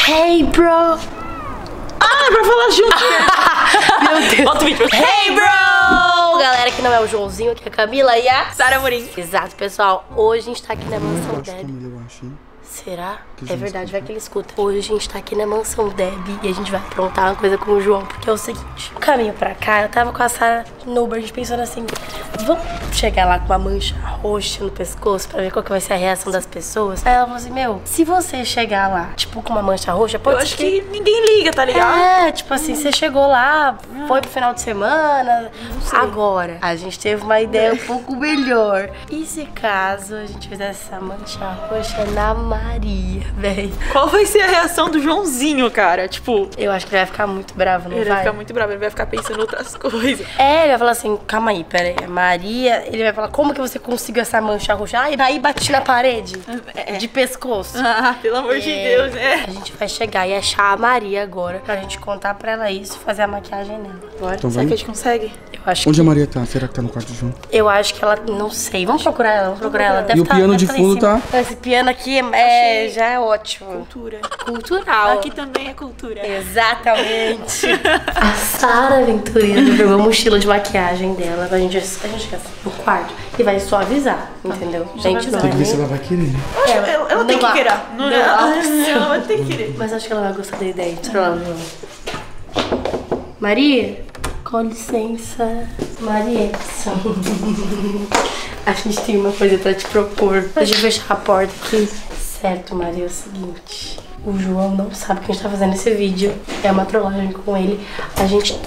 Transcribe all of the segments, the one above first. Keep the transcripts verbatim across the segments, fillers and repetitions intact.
Hey, bro! Ah, é pra falar junto. Meu Deus. Bota o vídeo. Hey, bro! Galera, que não é o Joãozinho, aqui é a Camila e a Sara Amorim. Exato, pessoal. Hoje a gente tá aqui na mansão Eu acho, Deb. Camila, eu acho, hein? Será? Que É João verdade, escuta. vai que ele escuta. Hoje a gente tá aqui na mansão Deb e a gente vai aprontar uma coisa com o João, porque é o seguinte: o caminho pra cá, eu tava com a Sara no Uber, a gente pensando assim, vamos chegar lá com uma mancha roxa no pescoço pra ver qual que vai ser a reação das pessoas. Aí ela falou assim, meu, se você chegar lá, tipo, com uma mancha roxa, pode Eu ser acho que ninguém liga, tá ligado? É, tipo assim, você chegou lá, foi pro final de semana. Agora, a gente teve uma ideia um pouco melhor. E se caso a gente fizesse essa mancha roxa na Maria, véi? Qual vai ser a reação do Joãozinho, cara? Tipo, Eu acho que ele vai ficar muito bravo, não ele vai vai? ficar muito bravo, ele vai ficar pensando em outras coisas. É, ele vai falar assim, calma aí, pera aí, Maria, ele vai falar, como que você conseguiu essa mancha roxa? Ai, daí bati na parede, de pescoço. Ah, pelo amor de Deus, né? A gente vai chegar e achar a Maria agora, pra gente contar pra ela isso e fazer a maquiagem nela. Bora? Então Será vamos. que a gente consegue? Eu acho Onde que... a Maria tá? Será que tá no quarto de João? Eu acho que ela, não sei, vamos procurar ela, vamos procurar ela. Deve E o tá- piano deve de tá lá em fundo cima. tá? Esse piano aqui é, Achei. já é ótimo. Cultura. Cultural. Aqui também é cultura. Exatamente. A Sara Aventureira pegou a mochila de maquiagem dela pra gente, a gente chegar no quarto e vai suavizar, entendeu? Gente, não Tem que ver se é ela vai querer. Acho que ela, ela tem não que vai. querer. Não, Não ela, vai. ela vai ter que querer. Mas acho que ela vai gostar da ideia. Deixa eu lá, João. Maria, com licença. Maria. A gente tem uma coisa pra te propor. Deixa eu fechar a porta aqui. Certo, Maria, é o seguinte. O João não sabe que a gente tá fazendo esse vídeo. É uma trollagem com ele. A gente...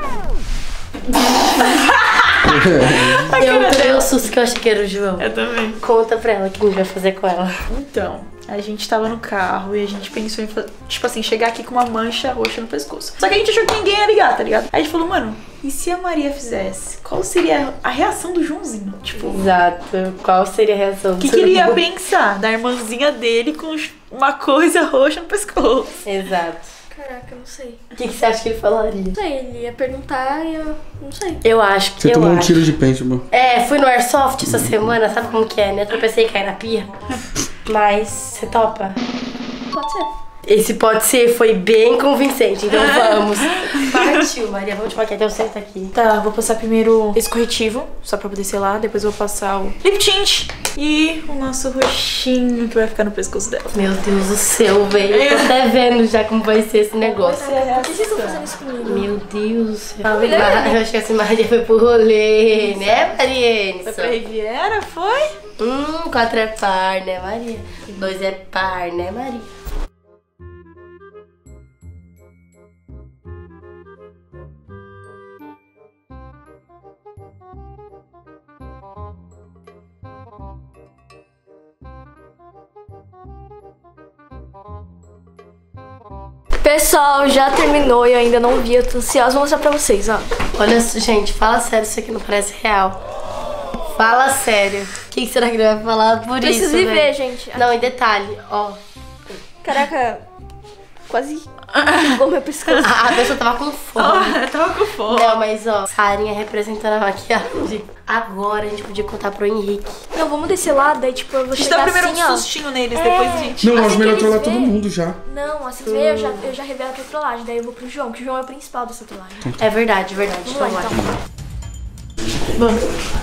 eu tomei um susto que eu achei que era o João. Eu também. Conta pra ela o que a gente vai fazer com ela. Então, a gente tava no carro e a gente pensou em, fa- tipo assim, chegar aqui com uma mancha roxa no pescoço. Só que a gente achou que ninguém ia ligar, tá ligado? Aí a gente falou, mano, e se a Maria fizesse? Qual seria a reação do Joãozinho? Tipo, o Exato. Qual seria a reação do que, que ele ia pensar da irmãzinha dele com uma coisa roxa no pescoço? Exato. Caraca, eu não sei. O que, que você acha que ele falaria? Não sei, ele ia perguntar e eu não sei. Eu acho que Você eu tomou um acho. tiro de paintball. É, fui no Airsoft essa semana, sabe como que é, né? Tropecei e caí na pia. Mas você topa? Pode ser. Esse pode ser, foi bem convincente, então vamos. Partiu, Maria, vamos te maquiar, deu certo aqui. Tá, vou passar primeiro esse corretivo, só pra poder selar. Depois eu vou passar o lip tint e o nosso roxinho que vai ficar no pescoço dela. Meu Deus do céu, velho. Eu tô até vendo já como vai ser esse negócio. Por que vocês estão fazendo isso comigo? Meu Deus do céu. Eu acho que essa Maria foi pro rolê, né, Mariene? Foi pra Riviera, foi? Hum, quatro é par, né, Maria? Dois é par, né, Maria? Pessoal, já terminou e eu ainda não vi. Eu tô ansiosa, vou mostrar pra vocês, ó. Olha, gente, fala sério, isso aqui não parece real. Fala sério. O que será que ele vai falar por Preciso isso, ir velho? ver, gente. Não, em detalhe, ó. Caraca, quase pegou meu pescoço. A, a pessoa tava com fome. Eu tava com fome. Não, mas ó, Sarinha representando a maquiagem. Agora a gente podia contar pro Henrique. Não, vamos descer lá, daí tipo, eu vou A gente chegar dá primeiro assim, um ó. sustinho neles, depois a gente... Não, Assim acho que melhor eles trollar vê- todo mundo já. Não, assim que vê, eu já, eu já revelo a tua trollagem. Daí eu vou pro João, que o João é o principal dessa trollagem. É verdade, verdade. Vamos lá, Então vai. então. Vamos.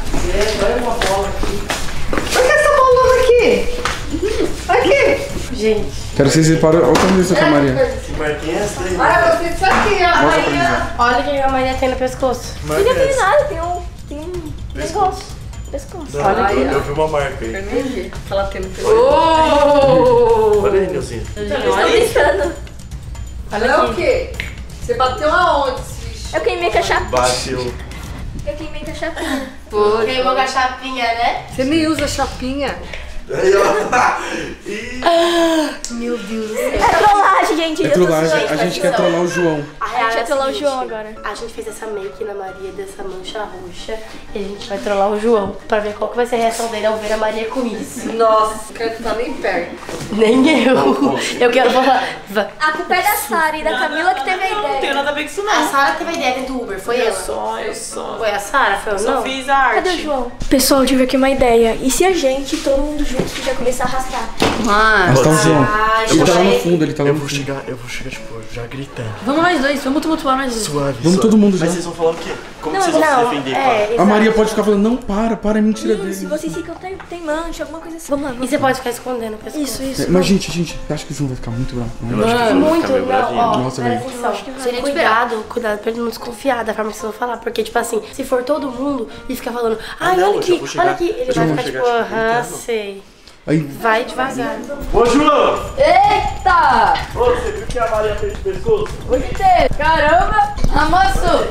Por que essa bolona aqui? Aqui! Gente. Quero que vocês separem. Olha o tamanho dessa com a Maria. Olha, você isso aqui, ó. Mostra pra eles, ó. Olha o que a Maria tem no pescoço. Não tem nada, tem um, tem um negócio. Pescoço. Olha aqui. Eu vi uma marca aí. Ela tem no pescoço. Olha aí, Nilzinho. Tô brincando. Olha É o aqui. quê? Você bateu aonde, esse bicho? Eu queimei com a chapinha. Bateu. Eu queimei com a chapinha. Queimou com a chapinha, né? Você nem usa chapinha. Aí, ó. Ih. Meu Deus do céu. É trollagem, gente. É Eu tô trollagem. zoando. A gente quer trollar o João. A real é o trollar o seguinte, João agora. A gente fez essa make na Maria dessa mancha roxa e a gente vai trollar o João pra ver qual que vai ser a reação dele ao ver a Maria com isso. Nossa, não quero estar nem perto. Nem eu. Eu quero falar. A culpa é da Sara e da Camila que teve a Não tem ideia. nada a ver com isso, A não. Sara teve a ideia do Uber, foi Eu ela? só, eu só. Foi a Sara? Foi eu Só não? fiz a arte. Cadê o João? Pessoal, eu tive aqui uma ideia. E se a gente, todo mundo junto, já começar a arrastar? Mano. Mas tá o João. Ah, Ele tá lá no já fundo, ele tá lá Eu no vou fundo. chegar, eu vou chegar, tipo, já gritando. Vamos nós dois, vamos tumultuar nós dois. Suave, Vamos suave. todo mundo já. Mas vocês vão falar o quê? Como Não, vocês vão se não, defender? é, A exato. Maria pode ficar falando, não, para, para, é mentira Isso, dele. vocês ficam, tem, tem mancha, alguma coisa assim. Vamos lá, E vamos você lá. pode ficar escondendo o pescoço. Isso, isso. É, mas, gente, gente, eu acho que o João vai ficar muito bravo com Eu ele. acho que eu vou Muito, ficar meio não, bravinho. ó, Nossa, presta velho. atenção. Acho que vai. Seria cuidado, cuidado pra ele não desconfiar da forma que vocês vão falar. Porque, tipo assim, se for todo mundo e ficar falando, ai, não, olha eu aqui, já vou chegar. olha aqui, ele Eu já vai vou ficar chegar, tipo, tipo, aham, gritando. sei. Aí, Vai devagar. Ô, João! Eita! Ô, você viu que a Maria fez o pescoço? O que tem? Caramba! Amassou!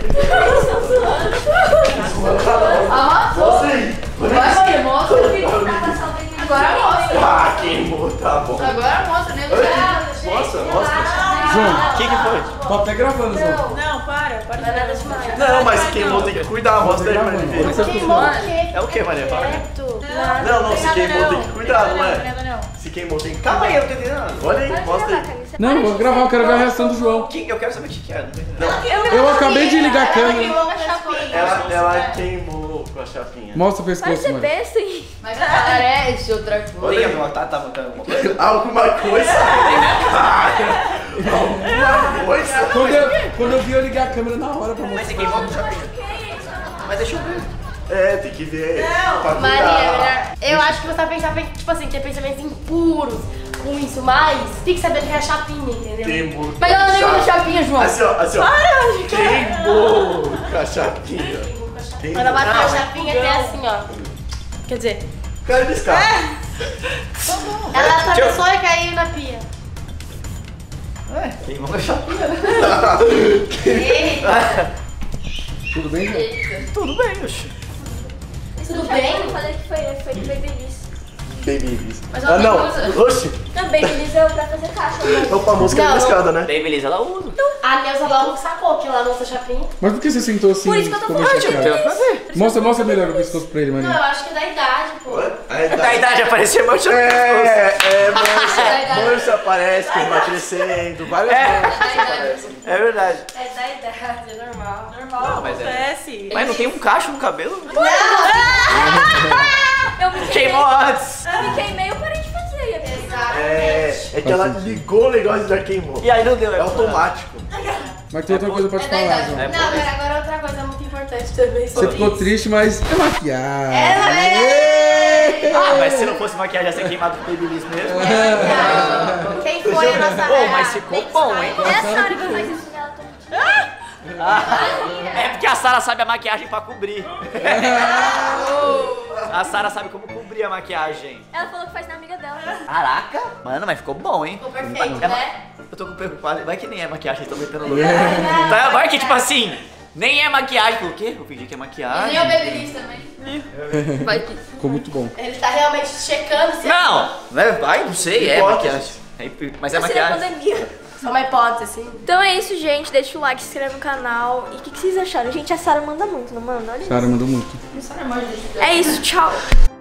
Amassou! Mostra aí! Vai, Maria, mostra o que agora mostra! Ah, queimou, tá bom. Agora mostra, né? Mostra, mostra. João, O que que foi? tá até gravando, João. Não, para, para. Não é nada demais. Não, mas queimou, tem que cuidar, mostra aí pra ele ver. Olha Queimou o quê? É o que, Maria? Fala. Quieto. Não, não, se queimou tem que cuidar, não é? Não, não. Se queimou tem que Calma aí, eu não tô entendendo. Olha aí, mostra aí. Não, eu vou gravar, eu quero ver a reação do João. Que- Eu quero saber o que que é. Não, Eu acabei de ligar a câmera. ela, ela queimou com a chapinha. Mostra o Vai pescoço, ser mano. besta, hein? Mas parece outra coisa. Olha aí, tá, tá botando alguma coisa? Alguma coisa? Alguma coisa? Quando eu, quando eu vi, eu liguei a câmera na hora pra mostrar. queimou com a chapinha. Mas deixa eu ver. É, tem que ver. Pra Maria, cuidar. melhor. Eu acho que você vai pensar, tipo assim, ter pensamentos impuros com isso, mas fique sabendo que é a chapinha, entendeu? Queimou. Mas ela nem com a usa chapinha, João. Assim, ó, assim, ó. Queimou com a chapinha. Queimou. Quando eu bater a Ah, chapinha, tem assim, ó. Quer dizer, Cara desse cara. ela deixa eu- atravessou e caiu na pia. É, queimou com a chapinha. Tudo bem, João? Tudo bem, oxe. Tudo bem? Eu falei que foi, foi de Babyliss. Babyliss. Mas ela Ah, tem não. coisa- Oxe. Não, Babyliss é pra fazer caixa. Né? É pra música Não, da escada, né? Babyliss ela usa. A Neuza logo sacou que ela lança a chapinha. Mas por que você sentou assim? Por isso que eu tô ficou falando meio de chateado? Babyliss. Mostra, mostra melhor o pescoço pra ele, Não, Maria. eu acho que é da idade, pô. Da idade apareceu meu chapéu. É, é, mancha, mancha aparece que vai crescendo, várias manchas aparecem. É verdade. É da idade, é normal. Normal, mas é- acontece. Mas não tem um cacho no cabelo? Eu me queimei. Queimou antes. Eu me queimei, eu parei de fazer. É, é que ela ligou o negócio e já queimou. E aí não deu. É automático. Mas tem outra coisa pra te falar, João. Não, mas agora outra coisa muito importante também. Você ficou triste, mas é maquiagem. Ah, mas se não fosse maquiagem ia ser queimado com Babyliss mesmo. Quem foi a nossa Pô, mas ficou bom, hein? É a Sara que faz isso nela também. É porque a Sara sabe a maquiagem pra cobrir. A Sara sabe como cobrir a maquiagem. Ela falou que faz na amiga dela. Caraca! Mano, mas ficou bom, hein? Ficou perfeito, É ma- né? Eu tô preocupado. Vai que nem é maquiagem, tô metendo louco. Tá, vai que tipo assim, nem é maquiagem. Por quê? Eu fingi que é maquiagem. Nem o Babyliss também. Vai que... Ficou muito bom. Ele tá realmente checando se Não! Né? Vai, não sei, é Hipótese. maquiagem. É, mas é Vai ser da maquiagem. pandemia. é uma hipótese, assim. Então é isso, gente. Deixa o like, se inscreve no canal. E o que, que vocês acharam? Gente, a Sara manda muito, não manda? Olha Sara mandou muito. isso. É isso, tchau.